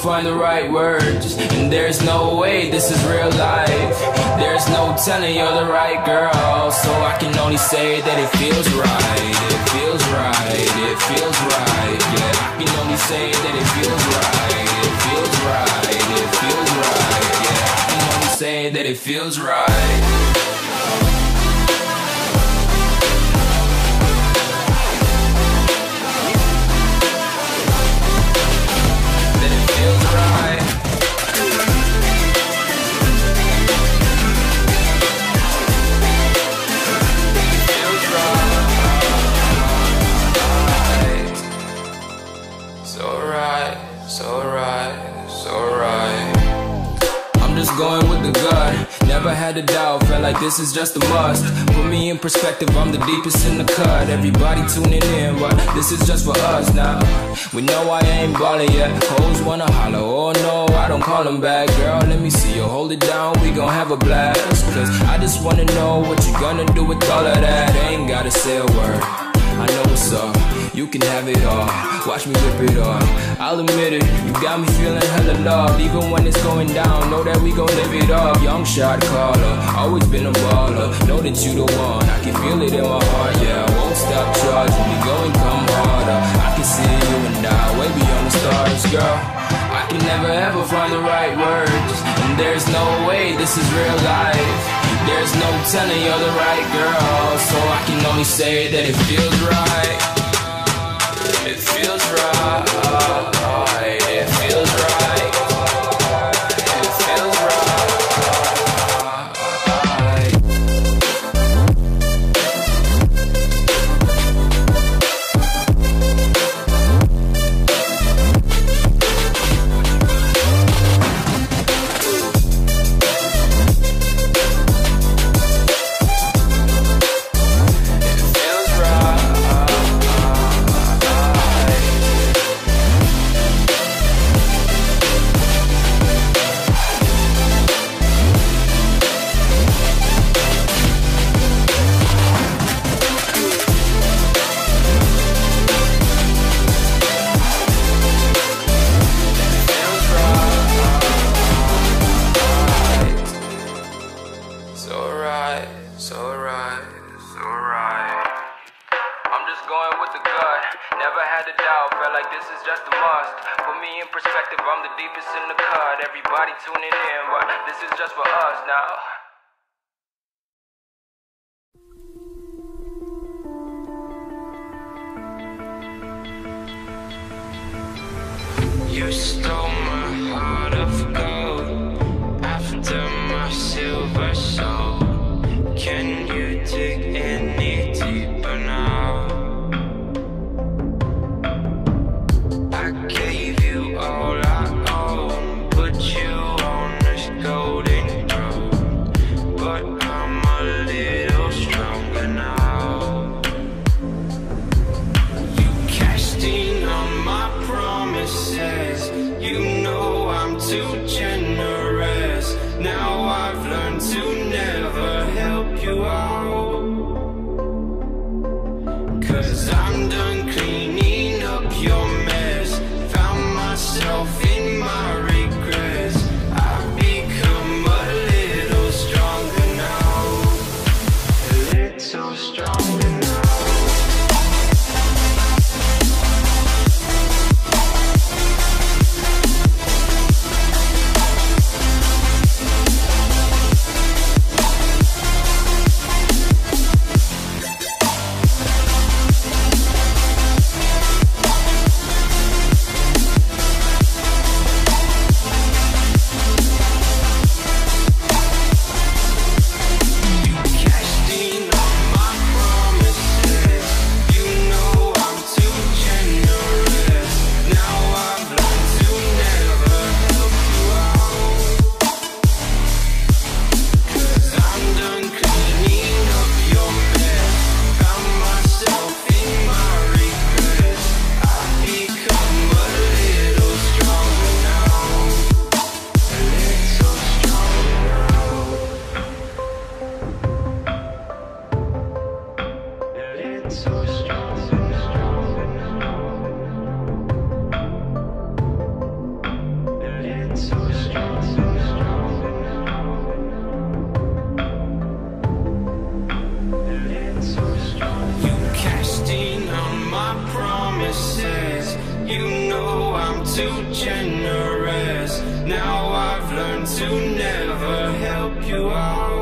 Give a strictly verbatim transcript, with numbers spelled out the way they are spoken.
find the right words, and there's no way this is real life. There's no telling you're the right girl, so I can only say that it feels right. It feels right, it feels right. Yeah, I can only say that it feels right. It feels right, it feels right. Yeah, I can only say that it feels right. Going with the gut, never had a doubt, felt like this is just a must. Put me in perspective, I'm the deepest in the cut. Everybody tuning in, but this is just for us now. We know I ain't ballin' yet, hoes wanna holler, oh no, I don't call them back. Girl, let me see you hold it down, we gon' have a blast. Cause I just wanna know what you gonna do with all of that. Ain't gotta say a word, I know what's up. You can have it all, watch me whip it off. I'll admit it, you got me feeling hella loved. Even when it's going down, know that we gon' live it up. Young shot caller, always been a baller. Know that you the one, I can feel it in my heart. Yeah, I won't stop charging me, go and come harder. I can see you and I, way beyond the stars, girl. I can never ever find the right words, and there's no way this is real life. There's no telling you're the right girl, so I can only say that it feels right. It feels right, it feels right, it feels right. Everybody tuning in, but this is just for us now. You stole my heart of gold after my silver soul. Can you dig any deeper now? I gave you all I own, put you on this golden throne, but I'm a little stronger now. You cashed in on my promises, you know I'm too generous. Now I've learned to never help you out, 'cause I'm done cleaning up your mess. Found myself in my regrets. I've become a little stronger now, a little stronger now. too generous. Now I've learned to never help you out.